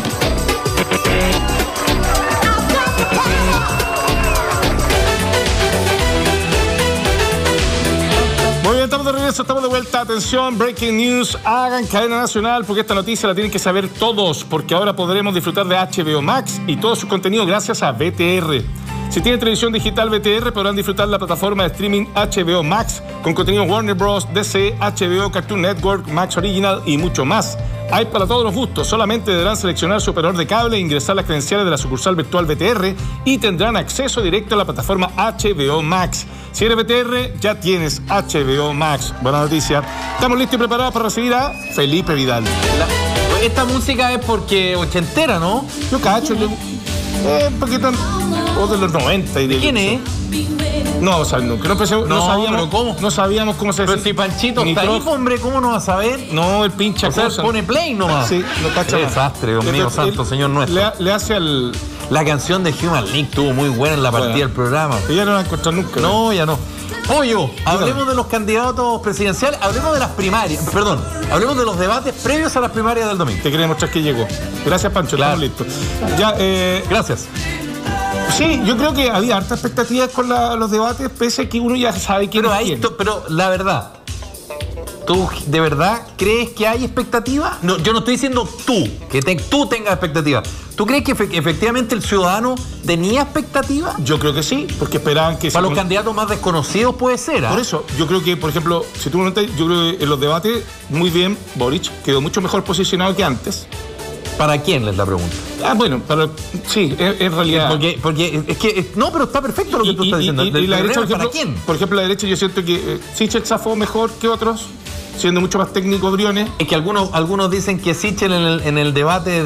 Muy bien, estamos de regreso, estamos de vuelta. Atención, breaking news. Hagan cadena nacional porque esta noticia la tienen que saber todos, porque ahora podremos disfrutar de HBO Max y todo su contenido gracias a VTR. Si tienen televisión digital VTR, podrán disfrutar la plataforma de streaming HBO Max con contenido Warner Bros., DC, HBO, Cartoon Network, Max Original y mucho más. Hay para todos los gustos. Solamente deberán seleccionar su operador de cable e ingresar las credenciales de la sucursal virtual VTR y tendrán acceso directo a la plataforma HBO Max. Si eres VTR, ya tienes HBO Max. Buena noticia. Estamos listos y preparados para recibir a Felipe Vidal. Esta música es porque ochentera, ¿no? Yo cacho. Un poquito... O de los 90. ¿De quién es? No, o sea, no sabíamos ¿cómo? No sabíamos cómo se decía. Pero si Panchito está ahí, hombre, ¿cómo no va a saber? No, el pincha o sea, cosa. Pone play nomás. Sí, lo cacha. Qué desastre, Dios mío, santo Señor nuestro. Le hace al... La canción de Human League estuvo muy buena en la partida del programa. Ella no la encontró nunca. No, ya no. Pollo, hablemos de los candidatos presidenciales, hablemos de las primarias, perdón, hablemos de los debates previos a las primarias del domingo. Te queremos mostrar que llegó. Gracias, Pancho, claro. Estamos listos. Ya, gracias. Sí, yo creo que había hartas expectativas con los debates, pese a que uno ya sabe quién es quién. Pero la verdad, ¿tú de verdad crees que hay expectativa? No, yo no estoy diciendo tú, que tú tengas expectativa. ¿Tú crees que efectivamente el ciudadano tenía expectativa? Yo creo que sí, porque esperaban que... Para los candidatos más desconocidos puede ser, ¿eh? Por eso, yo creo que, por ejemplo, si tú me notas, yo creo que en los debates, muy bien, Boric quedó mucho mejor posicionado que antes. ¿Para quién es la pregunta? Bueno, sí, en realidad... Porque es que... No, pero está perfecto lo que tú estás diciendo. Y la derecha, ¿para quién? Por ejemplo, la derecha yo siento que Sichel zafó mejor que otros, siendo mucho más técnico Briones. Es que algunos dicen que Sichel en el debate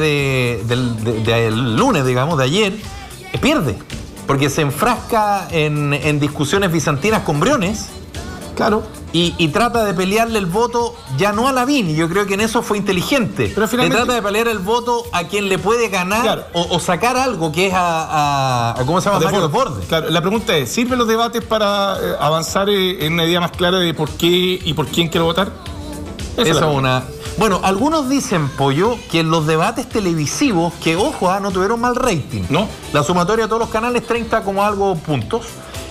del lunes, digamos, de ayer, pierde. Porque se enfrasca en discusiones bizantinas con Briones. Claro. Y trata de pelearle el voto ya no a Lavín, y yo creo que en eso fue inteligente. Pero finalmente le trata de pelear el voto a quien le puede ganar, claro, o sacar algo que es a ¿cómo se llama? Mario Desbordes. Claro, la pregunta es, ¿sirven los debates para avanzar en una idea más clara de por qué y por quién quiero votar? Esa es una... Bueno, algunos dicen, Pollo, que en los debates televisivos, que ojo, no tuvieron mal rating. No. La sumatoria de todos los canales, 30 como algo puntos.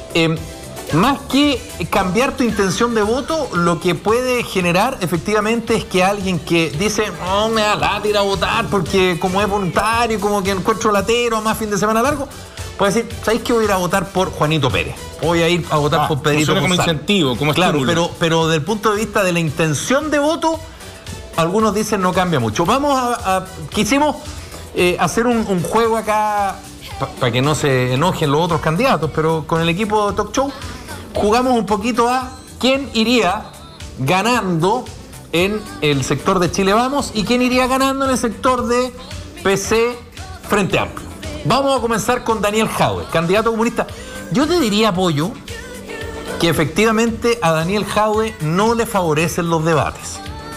Más que cambiar tu intención de voto, lo que puede generar efectivamente es que alguien que dice, no, me da lata ir a votar porque como es voluntario, como que encuentro latero, más fin de semana largo, puede decir, ¿sabéis que voy a ir a votar por Juanito Pérez? Voy a ir a votar por Pedrito González. Como incentivo, como claro, estímulo. pero desde el punto de vista de la intención de voto, algunos dicen no cambia mucho. Quisimos hacer un juego acá para que no se enojen los otros candidatos, pero con el equipo de Talk Show jugamos un poquito a quién iría ganando en el sector de Chile Vamos y quién iría ganando en el sector de PC Frente Amplio. Vamos a comenzar con Daniel Jadwe, candidato comunista. Yo te diría, Pollo, que efectivamente a Daniel Jadwe no le favorecen los debates.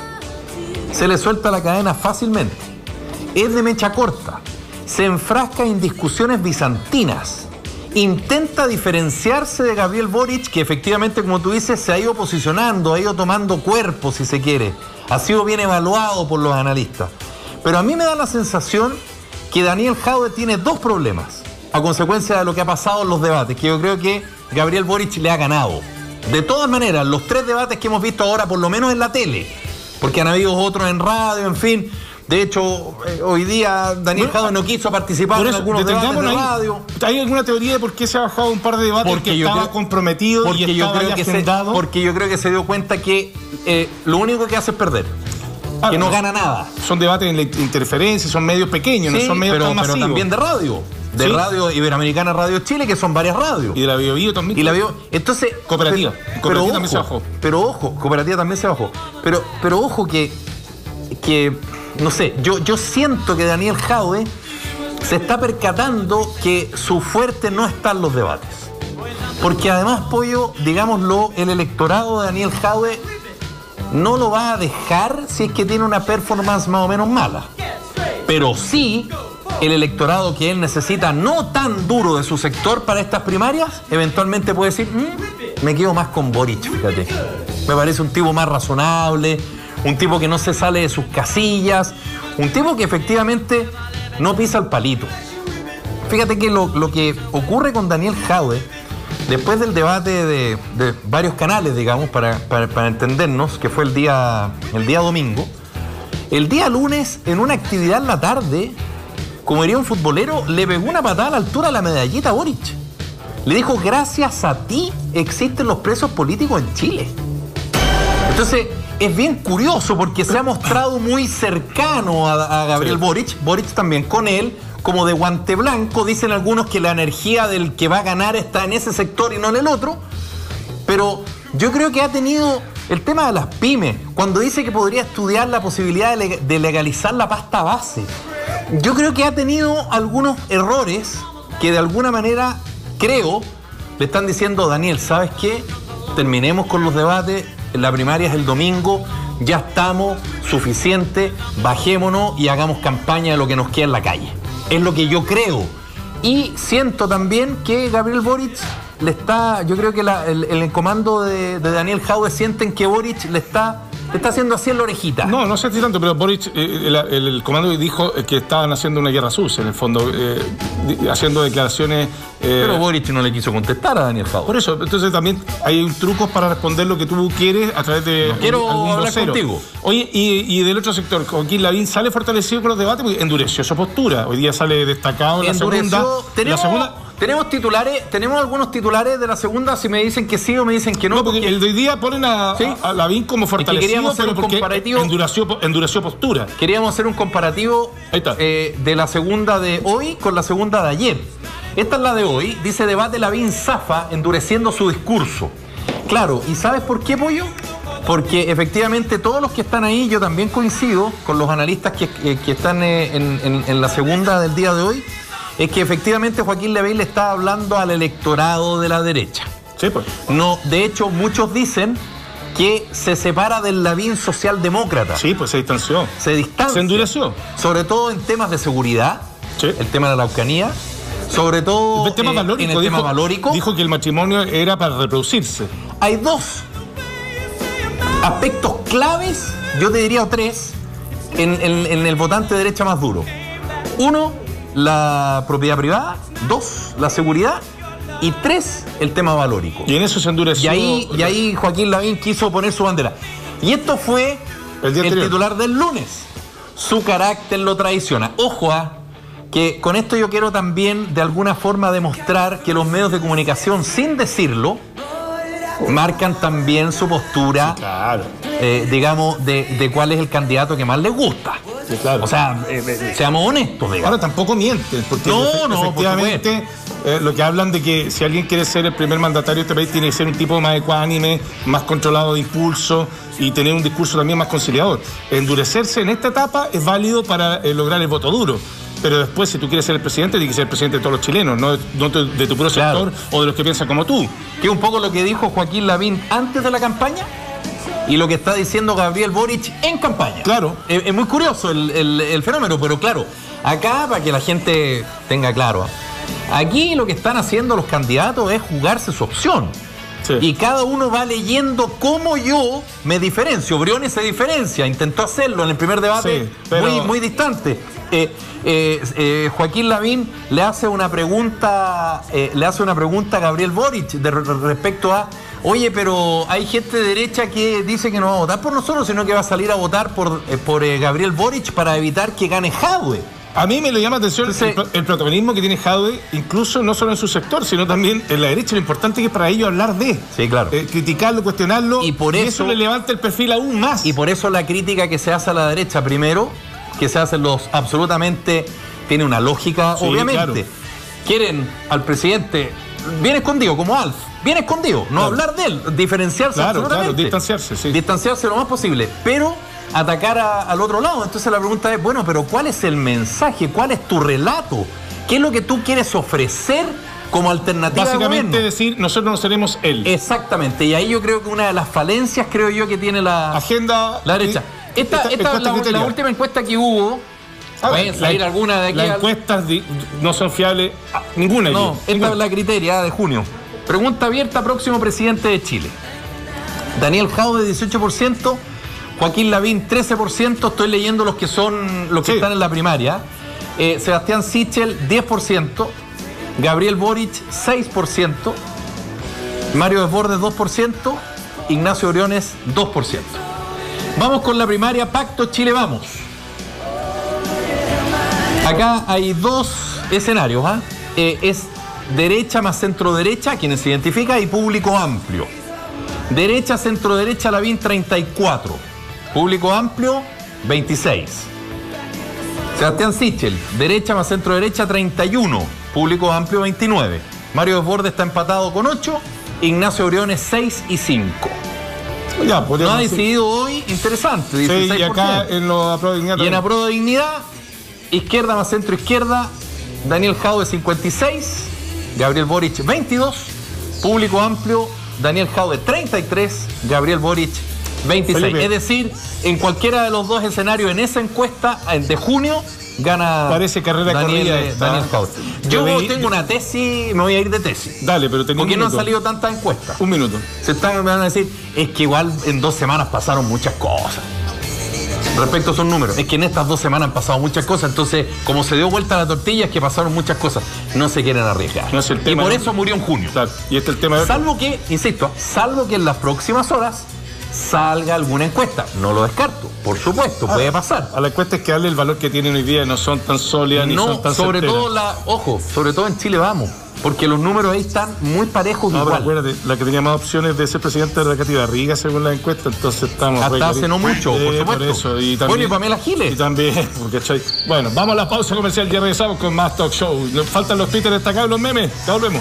Se le suelta la cadena fácilmente. Es de mecha corta. Se enfrasca en discusiones bizantinas. Intenta diferenciarse de Gabriel Boric, que efectivamente, como tú dices, se ha ido posicionando, ha ido tomando cuerpo, si se quiere. Ha sido bien evaluado por los analistas. Pero a mí me da la sensación que Daniel Jadwe tiene dos problemas a consecuencia de lo que ha pasado en los debates, que yo creo que Gabriel Boric le ha ganado. De todas maneras, los 3 debates que hemos visto ahora, por lo menos en la tele, porque han habido otros en radio, en fin. De hecho, hoy día Daniel Jadwe no quiso participar en algunos debates de radio. ¿Hay alguna teoría de por qué se ha bajado un par de debates? Porque estaba comprometido y estaba agendado. Porque yo creo que se dio cuenta que lo único que hace es perder. Que no gana nada. Son debates en la interferencia, son medios pequeños, sí, no son medios tan masivos. Pero también de radio. De Radio Iberoamericana, Radio Chile, que son varias radios. Y de la Bio también. Y la Bio, entonces, cooperativa. Cooperativa también se bajó. Pero ojo, cooperativa también se bajó. Pero ojo que no sé, yo siento que Daniel Jadwe se está percatando que su fuerte no está en los debates. Porque además, Pollo, digámoslo, el electorado de Daniel Jadwe no lo va a dejar si es que tiene una performance más o menos mala. Pero sí, el electorado que él necesita, no tan duro de su sector para estas primarias, eventualmente puede decir, me quedo más con Boric, fíjate. Me parece un tipo más razonable, un tipo que no se sale de sus casillas, un tipo que efectivamente no pisa el palito. Fíjate que lo que ocurre con Daniel Jadwe, después del debate de varios canales, digamos, para entendernos, que fue el día domingo, el día lunes, en una actividad en la tarde, como diría un futbolero, le pegó una patada a la altura de la medallita a Boric. Le dijo, gracias a ti existen los presos políticos en Chile. Entonces, es bien curioso porque se ha mostrado muy cercano a Gabriel Boric también con él, como de guante blanco. Dicen algunos que la energía del que va a ganar está en ese sector y no en el otro. Pero yo creo que ha tenido el tema de las pymes, cuando dice que podría estudiar la posibilidad de legalizar la pasta base. Yo creo que ha tenido algunos errores que de alguna manera, creo, le están diciendo, Daniel, ¿sabes qué? Terminemos con los debates, la primaria es el domingo, ya estamos, suficiente, bajémonos y hagamos campaña de lo que nos queda en la calle. Es lo que yo creo. Y siento también que Gabriel Boric le está, yo creo que el comando de Daniel Jadwe sienten que Boric le está haciendo así en la orejita. No sé si tanto, pero Boric, el comando dijo que estaban haciendo una guerra sucia, en el fondo, haciendo declaraciones. Pero Boric no le quiso contestar a Daniel Jadwe. Por eso, entonces también hay trucos para responder lo que tú quieres a través de algún hablar vocero contigo. Oye, y del otro sector, Joaquín Lavín sale fortalecido con los debates porque endureció su postura. Hoy día sale destacado en la segunda. Tenemos titulares, tenemos algunos titulares de la segunda, si me dicen que sí o me dicen que no. No, porque el de hoy día ponen a Lavín como fortalecido, pero porque endureció postura. Queríamos hacer un comparativo de la segunda de hoy con la segunda de ayer. Esta es la de hoy, dice debate Lavín zafa, endureciendo su discurso. Claro, ¿y sabes por qué, Pollo? Porque efectivamente todos los que están ahí, yo también coincido con los analistas que están en la segunda del día de hoy, es que efectivamente Joaquín Lavín le está hablando al electorado de la derecha. Sí, pues. No, de hecho, muchos dicen que se separa del Lavín socialdemócrata. Sí, pues se distanció. Se distancia. Se endureció. Sobre todo en temas de seguridad, el tema de la Araucanía, sobre todo el tema valórico, en el tema valórico. Dijo que el matrimonio era para reproducirse. Hay dos aspectos claves, yo te diría 3, en el votante de derecha más duro. 1, la propiedad privada. 2, la seguridad. Y 3, el tema valórico. Y en eso se endureció. Y ahí Joaquín Lavín quiso poner su bandera. Y esto fue el titular del lunes. Su carácter lo traiciona. Ojo que con esto yo quiero también de alguna forma demostrar que los medios de comunicación, sin decirlo, marcan también su postura, sí, claro, digamos, de cuál es el candidato que más les gusta. Sí, claro. O sea, seamos honestos, digamos. Ahora tampoco mienten, porque efectivamente lo que hablan de que si alguien quiere ser el primer mandatario de este país tiene que ser un tipo más ecuánime, más controlado de impulso y tener un discurso también más conciliador. Endurecerse en esta etapa es válido para lograr el voto duro. Pero después, si tú quieres ser el presidente, tienes que ser el presidente de todos los chilenos, no de tu propio sector o de los que piensan como tú. Que es un poco lo que dijo Joaquín Lavín antes de la campaña y lo que está diciendo Gabriel Boric en campaña. Claro. Es muy curioso el fenómeno, pero claro, acá, para que la gente tenga claro, aquí lo que están haciendo los candidatos es jugarse su opción. Sí. Y cada uno va leyendo cómo yo me diferencio. Briones se diferencia, intentó hacerlo en el primer debate, sí, pero... muy distante. Joaquín Lavín le hace una pregunta a Gabriel Boric respecto a, oye, pero hay gente de derecha que dice que no va a votar por nosotros, sino que va a salir a votar por Gabriel Boric para evitar que gane Jadwe. A mí me lo llama atención el protagonismo que tiene Jadwe, incluso no solo en su sector, sino también en la derecha. Lo importante que es para ellos hablar de. Sí, claro. Criticarlo, cuestionarlo. Y por eso le levanta el perfil aún más. Y por eso la crítica que se hace a la derecha, primero, que se hacen los absolutamente, tiene una lógica, sí, obviamente. Claro. Quieren al presidente bien escondido, como Alf, bien escondido, no hablar de él, diferenciarse absolutamente. Claro, distanciarse, sí. Distanciarse lo más posible, pero atacar al otro lado. Entonces la pregunta es, bueno, pero ¿cuál es el mensaje? ¿Cuál es tu relato? ¿Qué es lo que tú quieres ofrecer como alternativa? Básicamente decir, nosotros no seremos él. Exactamente, y ahí yo creo que una de las falencias, creo yo, que tiene la agenda, la derecha. Esta la última encuesta que hubo, pueden salir alguna de aquí. Las encuestas no son fiables, ninguna. No, esta es la Criteria de junio. Pregunta abierta, próximo presidente de Chile. Daniel Jadwe, 18%, Joaquín Lavín, 13%, estoy leyendo los que están en la primaria. Sebastián Sichel, 10%, Gabriel Boric, 6%, Mario Desbordes, 2%, Ignacio Briones, 2%. Vamos con la primaria, Pacto Chile Vamos. Acá hay dos escenarios, es derecha más centro derecha, quienes se identifica, y público amplio. Derecha, centro derecha, Lavín, 34. Público amplio, 26. Sebastián Sichel, derecha más centro derecha, 31. Público amplio, 29. Mario Desbordes está empatado con 8. Ignacio Briones, 6 y 5. Ya, no ha decidido hoy, interesante, 16%. Sí, y acá en lo Apruebo Dignidad. Y en Apruebo Dignidad, izquierda más centro izquierda, Daniel Jadwe, 56, Gabriel Boric, 22, público amplio, Daniel Jadwe, 33, Gabriel Boric, 26. Felipe. Es decir, en cualquiera de los dos escenarios en esa encuesta de junio, gana. Parece carrera corrida Daniel Jadwe. Yo tengo una tesis, me voy a ir de tesis. Dale, pero tengo porque no han salido tantas encuestas. Un minuto. Me van a decir, es que igual en 2 semanas pasaron muchas cosas. Respecto a esos números, es que en estas 2 semanas han pasado muchas cosas, entonces, como se dio vuelta la tortilla, es que pasaron muchas cosas. No se quieren arriesgar. No es el tema, y por eso murió en junio. Claro. Y este es el tema. Salvo que, insisto, en las próximas horas salga alguna encuesta. No lo descarto, por supuesto, puede pasar. A la encuesta es que darle el valor que tienen hoy día, no son tan sólidas ni son tan sobre certeras. Sobre todo en Chile Vamos, porque los números ahí están muy parejos. No, pero acuérdate, la que tenía más opciones de ser presidente era Katy Barriga, según la encuesta, entonces estamos... Hasta hace no mucho, por supuesto. Por eso, y también, bueno, y Pamela Giles. Y también, porque, bueno, vamos a la pausa comercial, ya regresamos con más Talk Show. Nos faltan los Twitter destacados, los memes, ya volvemos.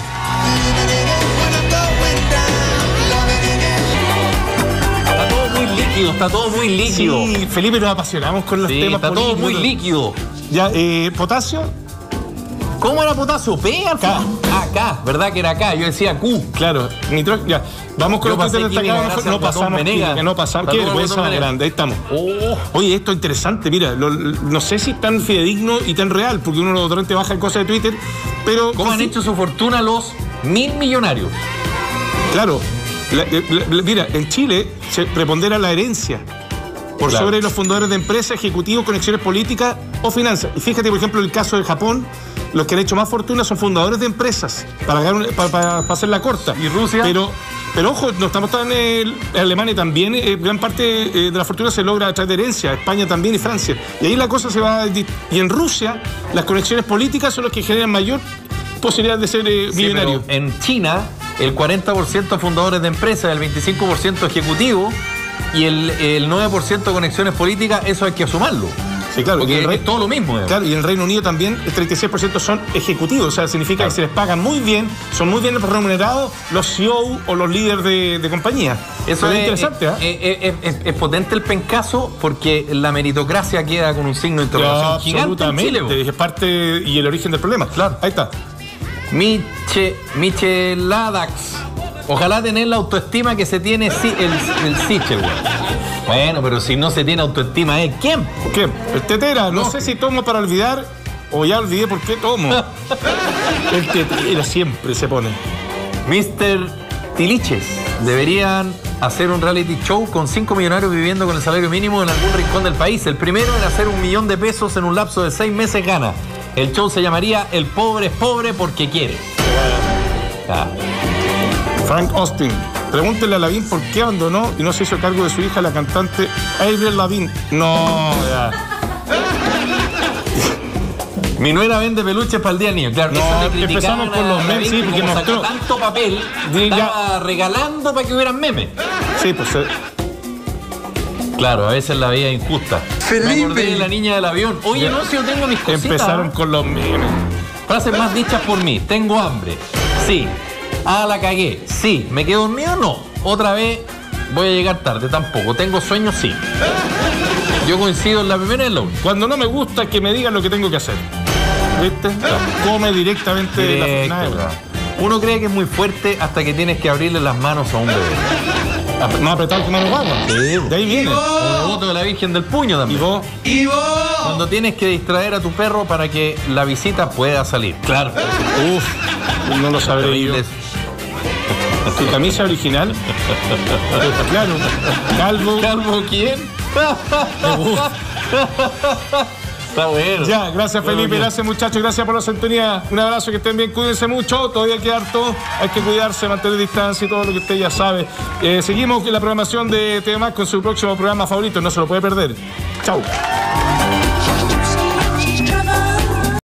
Está todo muy líquido. Sí, Felipe, nos apasionamos con los temas está políticos. Todo muy líquido. Ya, ¿potasio? ¿Cómo era potasio? P, K. K, ¿verdad que era K? Yo decía Q. Claro, nitrógeno. Ya, vamos con los Twitter destacados. No pasamos química, no pasamos. Qué vergüenza más grande, ahí estamos. Oye, esto es interesante, mira, no sé si es tan fidedigno y tan real, porque uno de repente baja cosas de Twitter, pero... ¿Cómo han hecho su fortuna los 1.000 millonarios? Claro. Mira, en Chile se prepondera la herencia por sobre los fundadores de empresas, ejecutivos, conexiones políticas o finanzas. Y fíjate, por ejemplo, el caso de Japón, los que han hecho más fortuna son fundadores de empresas, para hacer la corta. ¿Y Rusia? Pero ojo, no estamos tan en Alemania también, gran parte de la fortuna se logra a través de herencia, España también y Francia. Y ahí la cosa se va... Y en Rusia, las conexiones políticas son los que generan mayor posibilidad de ser millonario. En China, el 40% fundadores de empresas, el 25% ejecutivo y el 9% conexiones políticas, eso hay que sumarlo. Sí, claro. Porque es todo lo mismo. Claro, y en el Reino Unido también el 36% son ejecutivos, o sea, significa que se les pagan muy bien, son muy bien remunerados los CEO o los líderes de compañía. Eso es interesante, es potente el pencazo porque la meritocracia queda con un signo de interrogación gigante en Chile. Es parte y el origen del problema. Claro. Ahí está. Micheladax. Ojalá tener la autoestima que se tiene el Sichel, güey. Bueno, pero si no se tiene autoestima, ¿quién? ¿Qué? El tetera. No sé si tomo para olvidar o ya olvidé por qué tomo. El tetera siempre se pone. Mr. Tiliches. Deberían hacer un reality show con 5 millonarios viviendo con el salario mínimo en algún rincón del país. El primero en hacer $1.000.000 en un lapso de 6 meses gana. El show se llamaría El pobre es pobre porque quiere. Frank Austin. Pregúntele a Lavín por qué abandonó y no se hizo cargo de su hija, la cantante Avril Lavín. No, ya. Mi nuera vende peluches para el día del niño. Claro, no, empezamos con los memes, sí, porque mostró tanto papel, estaba regalando para que hubieran memes. Sí, pues. Claro, a veces la vida injusta. Felipe. Me acordé de la niña del avión. Oye, no, si yo tengo mis cositas. Empezaron con los memes. Frases más dichas por mí. Tengo hambre. Sí. Ah, la cagué. Sí. ¿Me quedo dormido? No. Otra vez voy a llegar tarde. Tampoco. ¿Tengo sueño? Sí. Yo coincido en la primera y en la última. Cuando no me gusta que me digan lo que tengo que hacer. ¿Viste? Come directamente de la jornada. Uno cree que es muy fuerte hasta que tienes que abrirle las manos a un bebé. Más apretado que mano guagua. Sí. De ahí viene. O el voto de la Virgen del Puño también. ¿Y vos? Cuando tienes que distraer a tu perro para que la visita pueda salir. Claro. Uf, no lo sabré yo. ¿Tu camisa original? Claro. Calvo. ¿Calvo quién? Está bueno. Ya, gracias Felipe, gracias muchachos, gracias por la sintonía. Un abrazo, que estén bien, cuídense mucho. Todavía queda harto, hay que cuidarse, mantener distancia y todo lo que usted ya sabe. Seguimos con la programación de TV Más con su próximo programa favorito, no se lo puede perder. Chau.